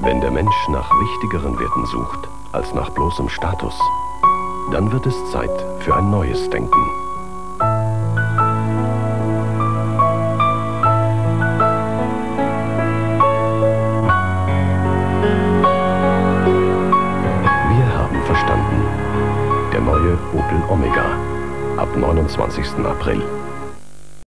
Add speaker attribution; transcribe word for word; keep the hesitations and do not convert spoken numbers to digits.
Speaker 1: Wenn der Mensch nach wichtigeren Werten sucht als nach bloßem Status, dann wird es Zeit für ein neues Denken. Wir haben verstanden. Der neue Opel Omega. Ab neunundzwanzigsten April.